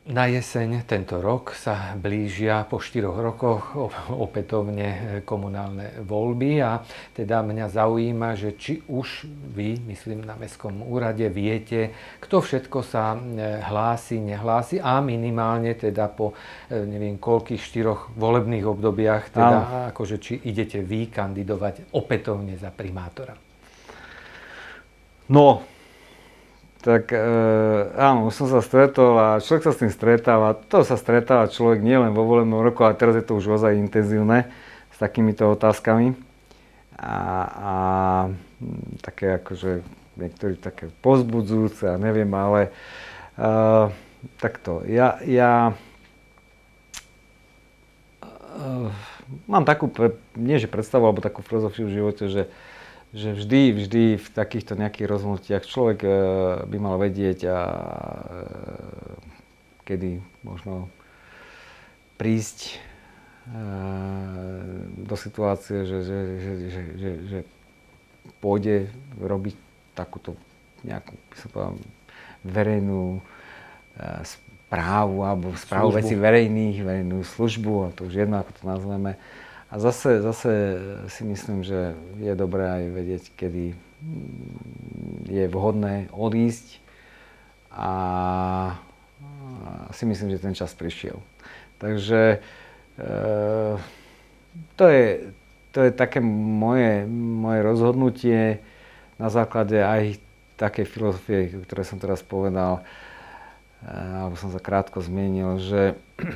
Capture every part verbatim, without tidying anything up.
Na jeseň tento rok sa blížia po štyroch rokoch opätovne komunálne voľby a teda mňa zaujíma, že či už vy, myslím na Mestskom úrade, viete, kto všetko sa hlási, nehlási a minimálne teda po neviem koľkých štyroch volebných obdobiach, teda akože či idete vy kandidovať opätovne za primátora. No, tak e, áno, som sa stretol a človek sa s tým stretáva. To sa stretáva človek nielen vo volebnom roku, ale teraz je to už ozaj intenzívne s takýmito otázkami. A, a také akože niektorí také povzbudzujúce a neviem, ale e, takto. Ja, ja e, mám takú, nie že predstavu, alebo takú filozofiu v živote, že že vždy, vždy v takýchto nejakých rozhodnutiach človek by mal vedieť a kedy možno prísť do situácie, že, že, že, že, že, že pôjde robiť takúto nejakú, by som povedal, verejnú správu alebo správu vecí verejných, verejnú službu, a to už jedno, ako to nazveme. A zase, zase si myslím, že je dobré aj vedieť, kedy je vhodné odísť a si myslím, že ten čas prišiel. Takže e, to, je, to je také moje, moje rozhodnutie na základe aj takej filozofie, ktoré som teraz povedal, e, alebo som sa krátko zmienil, že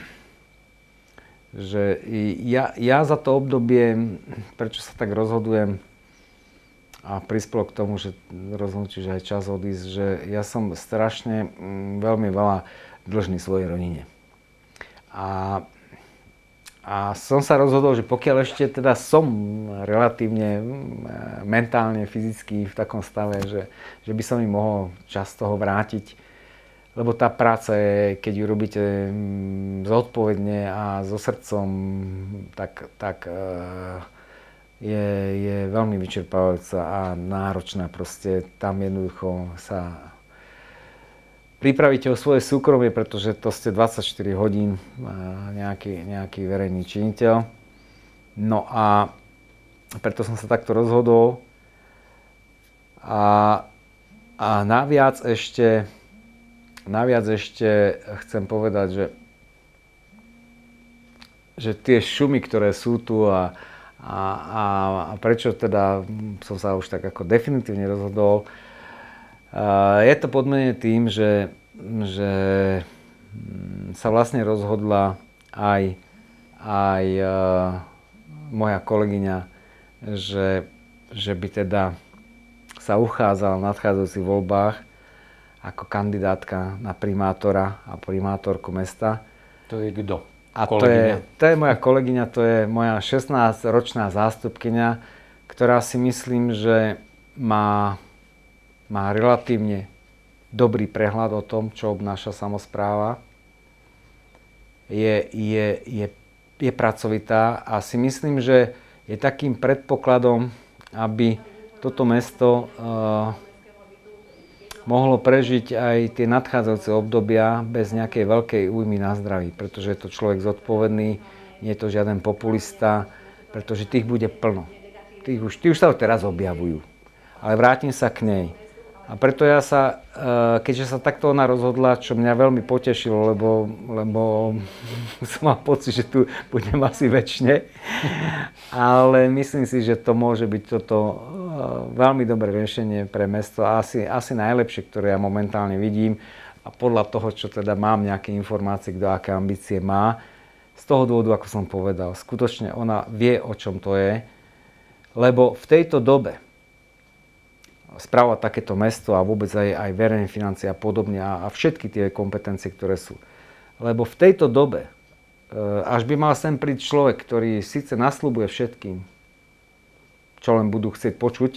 že ja, ja za to obdobie, prečo sa tak rozhodujem a prispelo k tomu, že rozhodnutie, že aj čas odísť, že ja som strašne veľmi veľa dlžný svojej rodine. A, a som sa rozhodol, že pokiaľ ešte teda som relatívne mentálne, fyzicky v takom stave, že, že by som im mohol čas toho vrátiť, lebo tá práca je, keď ju robíte zodpovedne a so srdcom, tak, tak je, je veľmi vyčerpávajúca a náročná. Proste tam jednoducho sa pripravíte o svoje súkromie, pretože to ste dvadsaťštyri hodín nejaký, nejaký verejný činiteľ. No a preto som sa takto rozhodol. A, a naviac ešte Naviac ešte chcem povedať, že, že tie šumy, ktoré sú tu a, a, a, a prečo teda som sa už tak ako definitívne rozhodol, je to podmienené tým, že, že sa vlastne rozhodla aj, aj moja kolegyňa, že, že by teda sa uchádzala v nadchádzajúcich voľbách ako kandidátka na primátora a primátorku mesta. To je kto? A to je, to je moja kolegyňa, to je moja šestnásťročná zástupkyňa, ktorá si myslím, že má, má relatívne dobrý prehľad o tom, čo obnáša samospráva. Je, je, je, je pracovitá a si myslím, že je takým predpokladom, aby toto mesto uh, mohlo prežiť aj tie nadchádzajúce obdobia bez nejakej veľkej újmy na zdraví, pretože je to človek zodpovedný, nie je to žiaden populista, pretože tých bude plno. Tých už, tí už sa teraz objavujú. Ale vrátim sa k nej. A preto ja sa, keďže sa takto ona rozhodla, čo mňa veľmi potešilo, lebo, lebo som mal pocit, že tu budem asi večne, ale myslím si, že to môže byť toto veľmi dobré riešenie pre mesto a asi, asi najlepšie, ktoré ja momentálne vidím a podľa toho, čo teda mám nejaké informácie, kto aké ambície má, z toho dôvodu, ako som povedal, skutočne ona vie, o čom to je, lebo v tejto dobe správať takéto mesto a vôbec aj, aj verejné financie a podobne a, a všetky tie kompetencie, ktoré sú. Lebo v tejto dobe, e, až by mal sem prísť človek, ktorý síce nasľubuje všetkým, čo len budú chcieť počuť,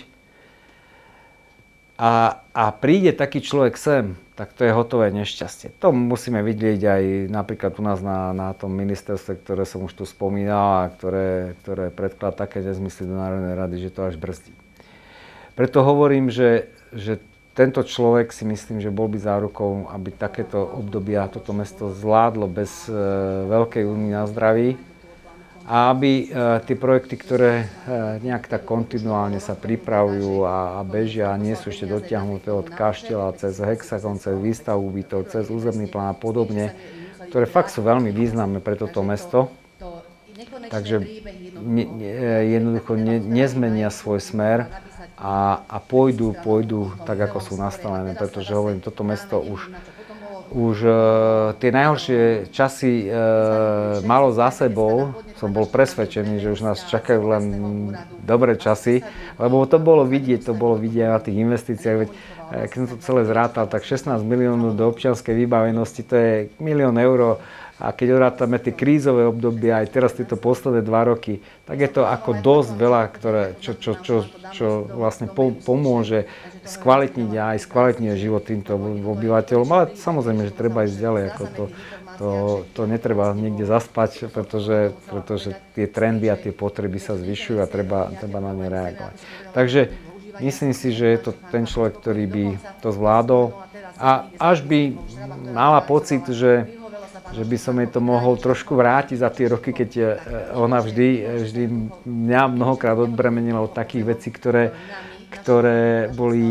a, a príde taký človek sem, tak to je hotové nešťastie. To musíme vidieť aj napríklad u nás na, na tom ministerstve, ktoré som už tu spomínal a ktoré, ktoré predkladá také nezmysly do Národnej rady, že to až brzdí. Preto hovorím, že, že tento človek si myslím, že bol by zárukou, aby takéto obdobia toto mesto zvládlo bez e, veľkej újmy na zdraví a aby e, tie projekty, ktoré e, nejak tak kontinuálne sa pripravujú a, a bežia a nie sú ešte dotiahnuté od kaštieľa cez Hexagon, cez výstavu bytov, cez územný plán a podobne, ktoré fakt sú veľmi významné pre toto mesto. Takže ne, ne, jednoducho ne, nezmenia svoj smer a, a pôjdu, pôjdu tak, ako sú nastavené, pretože hovorím, toto mesto už, už e, tie najhoršie časy e, malo za sebou. Som bol presvedčený, že už nás čakajú len dobré časy, lebo to bolo vidieť, to bolo vidieť na tých investíciách. Veď, keď som to celé zrátal, tak šestnásť miliónov do občianskej vybavenosti, to je milión eur. A keď odrátame tie krízové obdobia, aj teraz tieto posledné dva roky, tak je to ako dosť veľa, ktoré, čo, čo, čo, čo vlastne pomôže skvalitniť a aj skvalitniť život týmto obyvateľom. Ale samozrejme, že treba ísť ďalej. Ako to, to, to netreba niekde zaspať, pretože, pretože tie trendy a tie potreby sa zvyšujú a treba, treba na ne reagovať. Takže myslím si, že je to ten človek, ktorý by to zvládol. A až by mala pocit, že že by som jej to mohol trošku vrátiť za tie roky, keď ona vždy, vždy mňa mnohokrát odbremenila od takých vecí, ktoré, ktoré boli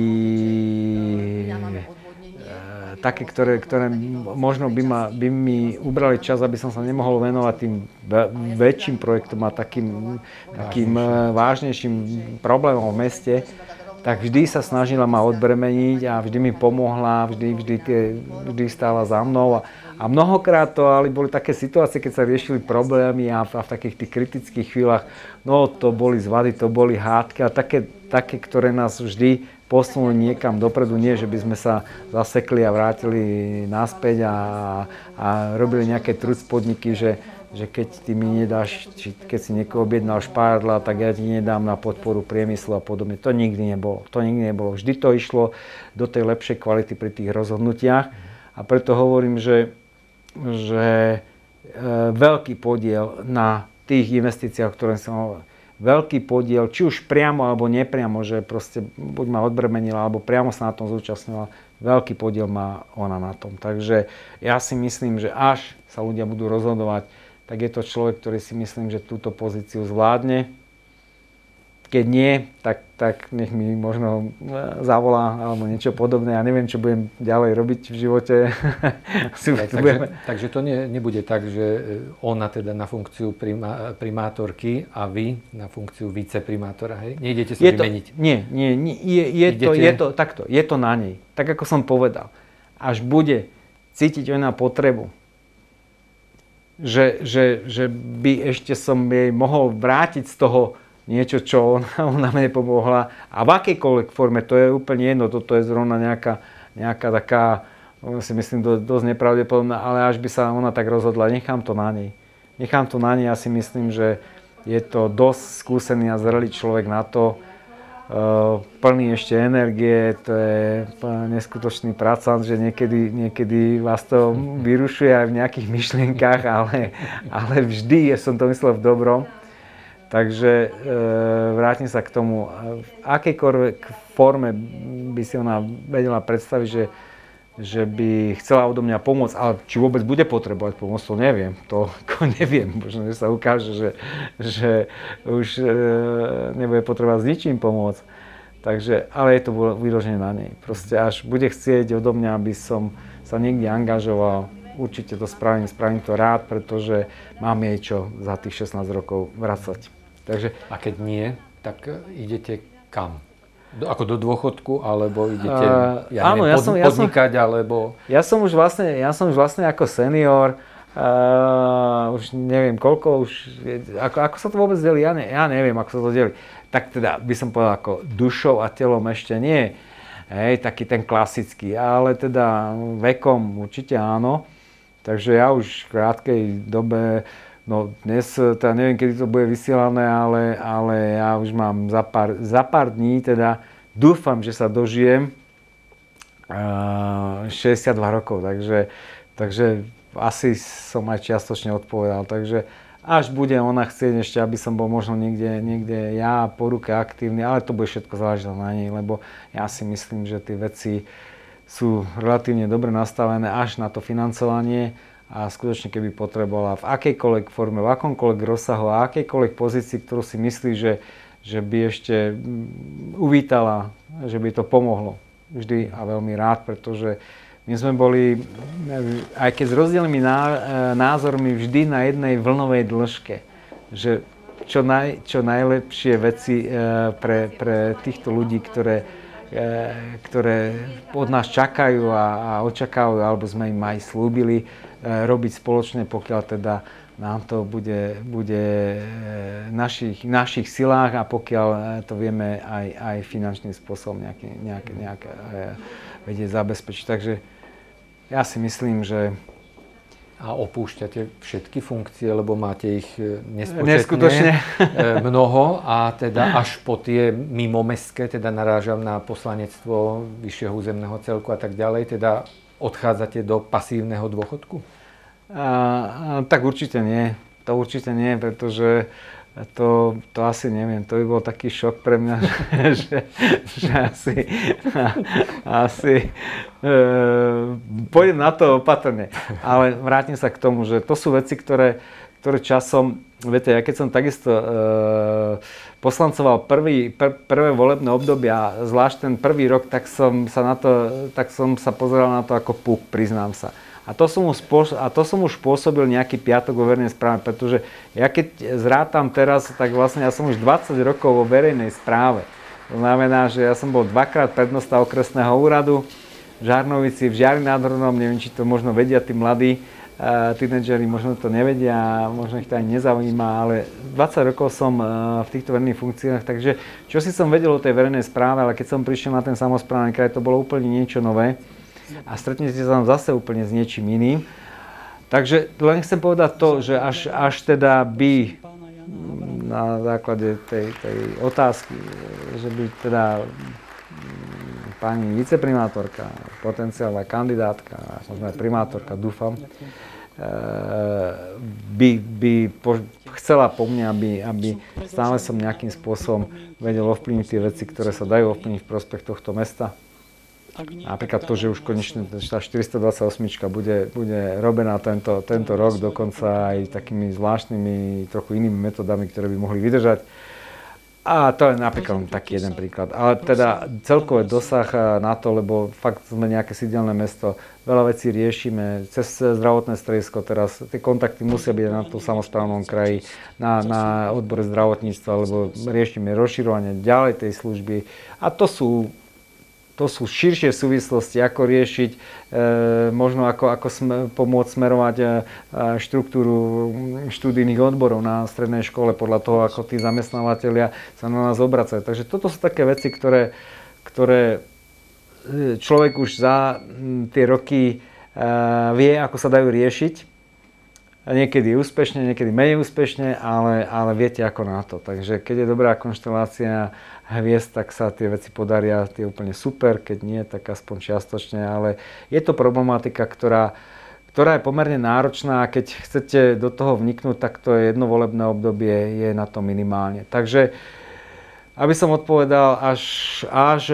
e, také, ktoré, ktoré možno by, ma, by mi ubrali čas, aby som sa nemohol venovať tým väčším projektom a takým, takým vážnejším problémom v meste. Tak vždy sa snažila ma odbremeniť a vždy mi pomohla, vždy, vždy, tie, vždy stála za mnou. A, a mnohokrát to ale boli také situácie, keď sa riešili problémy a, a v takých tých kritických chvíľach, no to boli zvady, to boli hádky a také, také, ktoré nás vždy posunuli niekam dopredu. Nie, že by sme sa zasekli a vrátili naspäť a, a robili nejaké trucpodniky, že že keď ty mi nedáš, či keď si niekoho objednal špárla, tak ja ti nedám na podporu priemyslu a podobne. To nikdy nebolo. To nikdy nebolo. Vždy to išlo do tej lepšej kvality pri tých rozhodnutiach. A preto hovorím, že, že e, veľký podiel na tých investíciách, ktoré som hovoril, veľký podiel, či už priamo alebo nepriamo, že proste buď ma odbremenila, alebo priamo sa na tom zúčastnila, veľký podiel má ona na tom. Takže ja si myslím, že až sa ľudia budú rozhodovať, tak je to človek, ktorý si myslím, že túto pozíciu zvládne. Keď nie, tak, tak nech mi možno zavolá alebo niečo podobné. Ja neviem, čo budem ďalej robiť v živote. takže, takže to nie, nebude tak, že ona teda na funkciu primá, primátorky a vy na funkciu viceprimátora. Hej? Nejdete sa vymeniť? Nie, nie, nie je, je, to, je to takto. Je to na nej. Tak ako som povedal. Až bude cítiť ona potrebu, Že, že, že by ešte som jej mohol vrátiť z toho niečo, čo ona, ona mne pomohla. A v akejkoľvek forme, to je úplne jedno, toto je zrovna nejaká, nejaká taká, si myslím, do, dosť nepravdepodobná, ale až by sa ona tak rozhodla, nechám to na nej. Nechám to na nej, ja si myslím, že je to dosť skúsený a zrelý človek na to, Uh, plný ešte energie, to je neskutočný pracant, že niekedy, niekedy vás to vyrušuje aj v nejakých myšlienkách, ale, ale vždy som to myslel v dobrom. Takže uh, vrátim sa k tomu. V akejkoľvek forme by si ona vedela predstaviť, že, že by chcela odo mňa pomôcť, ale či vôbec bude potrebovať pomoc, to neviem. To neviem, možno, že sa ukáže, že, že už e, nebude potrebovať s ničím pomôcť. Takže, ale je to vyložené na nej. Proste až bude chcieť odo mňa, aby som sa niekde angažoval, určite to spravím, spravím to rád, pretože mám jej čo za tých šestnásť rokov vracať. Takže, a keď nie, tak idete kam? Do, ako do dôchodku, alebo idete ja áno, neviem, ja som, podnikať, ja som, alebo... Ja som už vlastne, ja som už vlastne ako senior, uh, už neviem koľko, už, ako, ako sa to vôbec delí, ja, ne, ja neviem, ako sa to delí. Tak teda by som povedal, ako dušou a telom ešte nie, hej, taký ten klasický, ale teda vekom určite áno. Takže ja už v krátkej dobe, no dnes, teda neviem, kedy to bude vysielané, ale, ale ja už mám za pár, za pár dní, teda dúfam, že sa dožijem uh, šesťdesiatdva rokov, takže, takže asi som aj čiastočne odpovedal. Takže až bude ona chcieť ešte, aby som bol možno niekde, niekde ja po ruke aktívny, ale to bude všetko záležať na nej, lebo ja si myslím, že tie veci sú relatívne dobre nastavené až na to financovanie a skutočne keby potrebovala v akejkoľvek forme, v akomkoľvek rozsahu a akejkoľvek pozícii, ktorú si myslí, že, že by ešte uvítala, že by to pomohlo. Vždy a veľmi rád, pretože my sme boli, aj keď s rozdielnymi názormi, vždy na jednej vlnovej dĺžke. Že čo, naj, čo najlepšie veci pre, pre týchto ľudí, ktoré, ktoré od nás čakajú a, a očakávajú, alebo sme im aj slúbili robiť spoločne, pokiaľ teda nám to bude, bude v našich, našich silách a pokiaľ to vieme aj, aj finančným spôsobom nejaké, nejaké, nejaké vedieť zabezpečiť. Takže ja si myslím, že... A opúšťate všetky funkcie, lebo máte ich nespočetne neskutočne mnoho a teda až po tie mimomestské, teda narážam na poslanectvo vyššieho územného celku a tak ďalej, teda odchádzate do pasívneho dôchodku? A, tak určite nie. To určite nie, pretože to, to asi neviem, to by bol taký šok pre mňa, že, že asi, asi e, pôjdem na to opatrne. Ale vrátim sa k tomu, že to sú veci, ktoré, ktoré časom, viete, ja keď som takisto e, poslancoval prvý, pr, prvé volebné obdobia, zvlášť ten prvý rok, tak som sa na to, tak som sa pozeral na to ako puk, priznám sa. A to, som už spôsobil, a to som už pôsobil nejaký piatok vo verejnej správe, pretože ja keď zrátam teraz, tak vlastne ja som už dvadsať rokov vo verejnej správe. To znamená, že ja som bol dvakrát prednosta okresného úradu v Žarnovici, v Žiari nad Hronom, neviem, či to možno vedia tí mladí uh, tínedžeri, možno to nevedia, možno ich to ani nezaujíma, ale dvadsať rokov som uh, v týchto verejných funkciách, takže čo si som vedel o tej verejnej správe, ale keď som prišiel na ten samosprávny kraj, to bolo úplne niečo nové. A stretnete sa tam zase úplne s niečím iným. Takže len chcem povedať to, že až, až teda by na základe tej, tej otázky, že by teda pani viceprimátorka, potenciálna kandidátka, možno aj primátorka, dúfam, by, by po, chcela po mne, aby, aby stále som nejakým spôsobom vedel ovplyvniť tie veci, ktoré sa dajú ovplyvniť v prospech tohto mesta. Napríklad to, že už konečne tá štyristodvadsaťosem bude, bude robená tento, tento rok, dokonca aj takými zvláštnymi, trochu inými metodami, ktoré by mohli vydržať. A to je napríklad taký jeden príklad. Ale teda celkový dosah na to, lebo fakt sme nejaké sídelné mesto, veľa vecí riešime, cez zdravotné stredisko teraz, tie kontakty musia byť na tom samosprávnom kraji, na, na odbore zdravotníctva, lebo riešime rozširovanie ďalej tej služby. A to sú To sú širšie súvislosti, ako riešiť, e, možno ako, ako sme, pomôcť smerovať e, štruktúru študijných odborov na strednej škole podľa toho, ako tí zamestnávateľia sa na nás obracajú. Takže toto sú také veci, ktoré, ktoré človek už za tie roky e, vie, ako sa dajú riešiť. Niekedy úspešne, niekedy menej úspešne, ale, ale viete ako na to. Takže keď je dobrá konštelácia hviezd, tak sa tie veci podaria, tie je úplne super, keď nie, tak aspoň čiastočne, ale je to problematika, ktorá, ktorá je pomerne náročná a keď chcete do toho vniknúť, tak to je jedno volebné obdobie, je na to minimálne. Takže, aby som odpovedal, až, až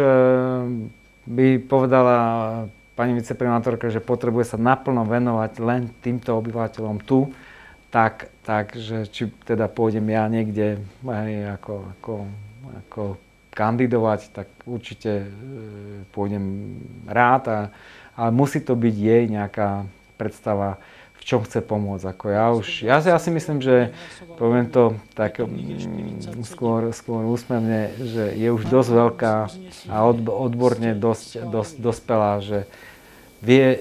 by povedala pani viceprimátorka, že potrebuje sa naplno venovať len týmto obyvateľom tu, tak, tak že či teda pôjdem ja niekde aj ako, ako, ako kandidovať, tak určite pôjdem rád, a, ale musí to byť jej nejaká predstava, v čom chce pomôcť. Ako ja, už, ja, ja si myslím, že poviem to tak skôr, skôr úsmevne, že je už dosť veľká a odborne dosť, dosť dospelá, že vie,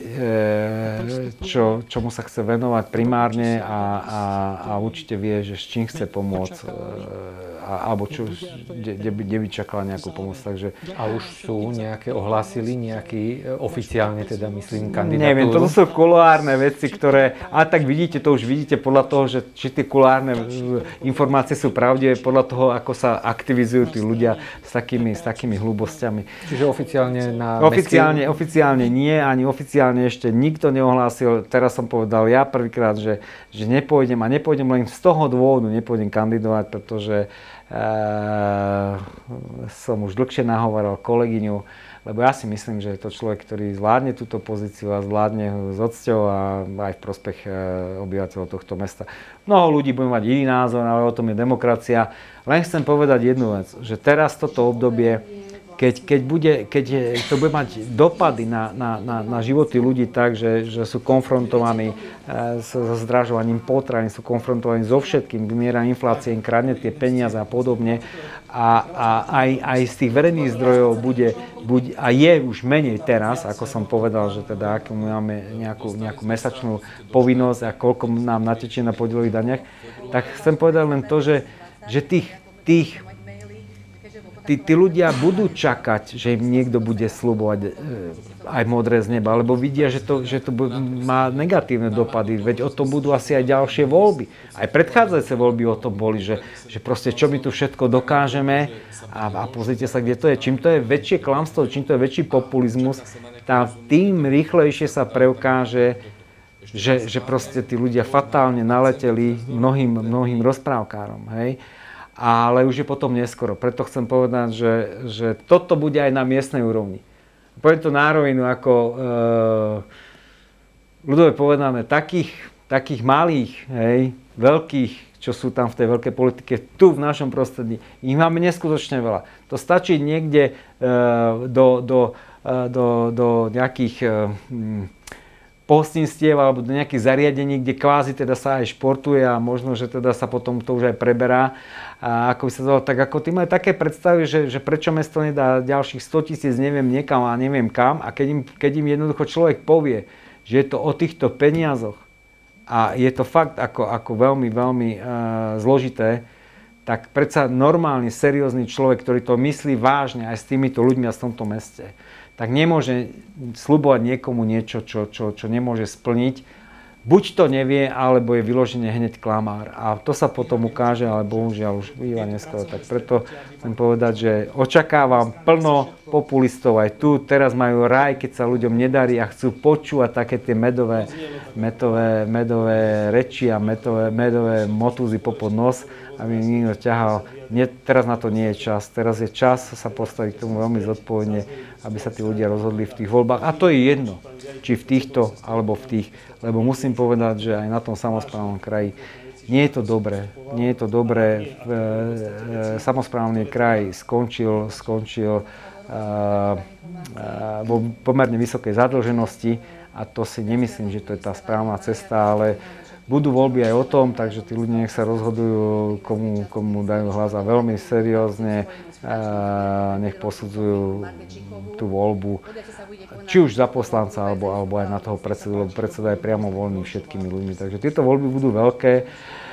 čo, čomu sa chce venovať primárne a, a, a určite vie, že s čím chce pomôcť a, alebo čo, kde, kde by čakala nejakú pomoc. Takže... A už sú nejaké, ohlásili nejaký oficiálne, teda myslím, kandidatúru? Neviem, to sú kuloárne veci, ktoré, ale tak vidíte, to už vidíte podľa toho, že či tie kuloárne informácie sú pravdivé, podľa toho, ako sa aktivizujú tí ľudia s takými, s takými hlúbosťami. Čiže oficiálne na oficiálne, mestský... oficiálne nie, ani oficiálne ešte nikto neohlásil. Teraz som povedal ja prvýkrát, že, že nepôjdem a nepôjdem len z toho dôvodu, nepôjdem kandidovať, pretože e, som už dlhšie nahovaral kolegyňu, lebo ja si myslím, že je to človek, ktorý zvládne túto pozíciu a zvládne ho s odsťou a aj v prospech e, obyvateľov tohto mesta. Mnoho ľudí bude mať iný názor, ale o tom je demokracia. Len chcem povedať jednu vec, že teraz toto obdobie, Keď, keď, bude, keď to bude mať dopady na, na, na, na životy ľudí tak, že, že sú konfrontovaní e, so zdražovaním potravín, sú konfrontovaní so všetkým, miera inflácie im kradne tie peniaze a podobne. A, a aj, aj z tých verejných zdrojov bude, bude, a je už menej teraz, ako som povedal, že teda akú máme nejakú, nejakú mesačnú povinnosť a koľko nám natečie na podielových daniach, tak chcem povedať len to, že, že tých, tých Tí, tí ľudia budú čakať, že im niekto bude sľubovať e, aj modré z neba, lebo vidia, že to, že to má negatívne dopady, veď o tom budú asi aj ďalšie voľby. Aj predchádzajúce voľby o tom boli, že, že proste čo my tu všetko dokážeme a, a pozrite sa, kde to je. Čím to je väčšie klamstvo, čím to je väčší populizmus, tá, tým rýchlejšie sa preukáže, že, že proste tí ľudia fatálne naleteli mnohým, mnohým rozprávkárom, hej. Ale už je potom neskoro. Preto chcem povedať, že, že toto bude aj na miestnej úrovni. Poviem to na rovinu, ako e, ľudové povedané, takých, takých malých, hej, veľkých, čo sú tam v tej veľkej politike, tu v našom prostredí, ich máme neskutočne veľa. To stačí niekde e, do, do, e, do, do nejakých e, pohostinstiev alebo do nejakých zariadení, kde kvázi teda sa aj športuje a možno, že teda sa potom to už aj preberá. A ako by sa to, tak ako ty majú také predstavy, že, že prečo mesto nedá ďalších sto tisíc, neviem, niekam a neviem kam. A keď im, keď im jednoducho človek povie, že je to o týchto peniazoch a je to fakt ako, ako veľmi, veľmi uh, zložité, tak predsa normálny, seriózny človek, ktorý to myslí vážne aj s týmito ľuďmi a v tomto meste, tak nemôže sľubovať niekomu niečo, čo, čo, čo nemôže splniť. Buď to nevie, alebo je vyložene hneď klamár. A to sa potom ukáže, ale bohužiaľ už býva neskoro. Tak preto chcem povedať, že očakávam plno populistov aj tu. Teraz majú raj, keď sa ľuďom nedarí a chcú počúvať také tie medové, medové, medové reči a medové, medové motúzy popod nos, aby niekto ťahal. Nie, teraz na to nie je čas. Teraz je čas sa postaviť k tomu veľmi zodpovedne, aby sa tí ľudia rozhodli v tých voľbách. A to je jedno, či v týchto, alebo v tých. Lebo musím povedať, že aj na tom samosprávnom kraji nie je to dobré. Nie je to dobré. E, e, samosprávny kraj skončil, skončil e, e, vo pomerne vysokej zadlženosti a to si nemyslím, že to je tá správna cesta, ale budú voľby aj o tom, takže tí ľudia nech sa rozhodujú, komu, komu dajú hlas a veľmi seriózne nech posudzujú tú voľbu, či už za poslanca, alebo, alebo aj na toho predsedu, lebo predseda je priamo voľný všetkými ľuďmi. Takže tieto voľby budú veľké.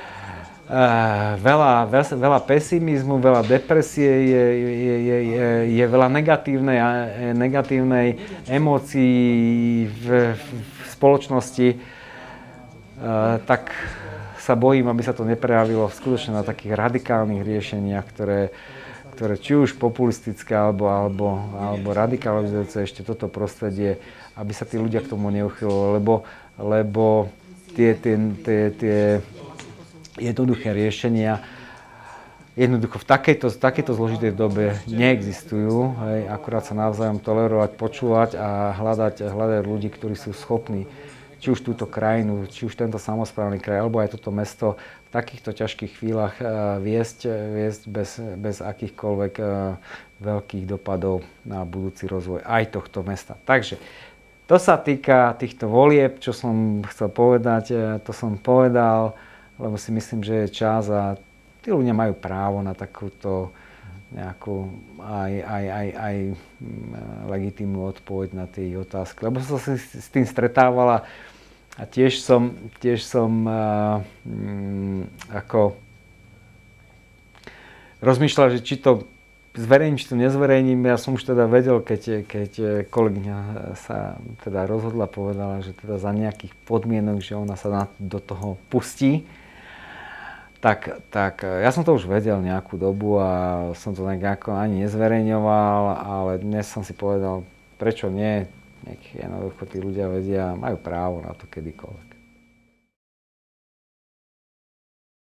Veľa, veľa pesimizmu, veľa depresie, je, je, je, je, je veľa negatívnej, negatívnej emócií v, v spoločnosti. Tak sa bojím, aby sa to neprejavilo skutočne na takých radikálnych riešeniach, ktoré ktoré či už populistické alebo, alebo, alebo radikalizujúce ešte toto prostredie, aby sa tí ľudia k tomu neuchýlili, lebo, lebo tie, tie, tie, tie jednoduché riešenia jednoducho v takejto, takejto zložitej dobe neexistujú. Hej, akurát sa navzájom tolerovať, počúvať a hľadať, hľadať ľudí, ktorí sú schopní či už túto krajinu, či už tento samosprávny kraj, alebo aj toto mesto v takýchto ťažkých chvíľach viesť, viesť bez, bez akýchkoľvek veľkých dopadov na budúci rozvoj aj tohto mesta. Takže to sa týka týchto volieb, čo som chcel povedať, to som povedal, lebo si myslím, že je čas a tí ľudia majú právo na takúto nejakú aj, aj, aj, aj legitímnu odpoveď na tie otázky. Lebo som sa s tým stretávala a tiež som, tiež som uh, um, ako rozmýšľal, že či to zverejním, či to nezverejním. Ja som už teda vedel, keď, keď kolegyňa sa teda rozhodla, povedala, že teda za nejakých podmienok, že ona sa na, do toho pustí. Tak, tak ja som to už vedel nejakú dobu a som to nejako ani nezverejňoval, ale dnes som si povedal, prečo nie. Nech jednoducho tí ľudia vedia, majú právo na to kedykoľvek.